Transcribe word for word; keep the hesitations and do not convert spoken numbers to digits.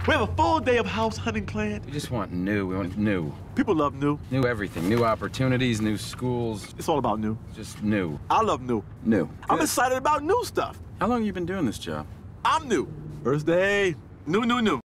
We have a full day of house hunting planned. We just want new. We want new. People love new. New everything. New opportunities, new schools. It's all about new. Just new. I love new. New. I'm Good. excited about new stuff. How long have you been doing this job? I'm new. First day, new, new, new.